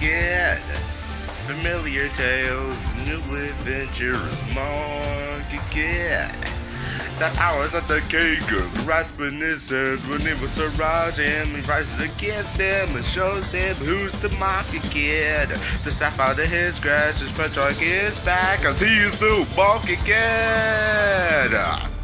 Kid. Familiar tales, new adventures, Monkie Kid. The powers of the king, grasping his hands when he was surrounding him. He rises against him and shows him who's the Monkie Kid. The staff out of his grass, his front trunk is back, cause he's the Monkie Kid.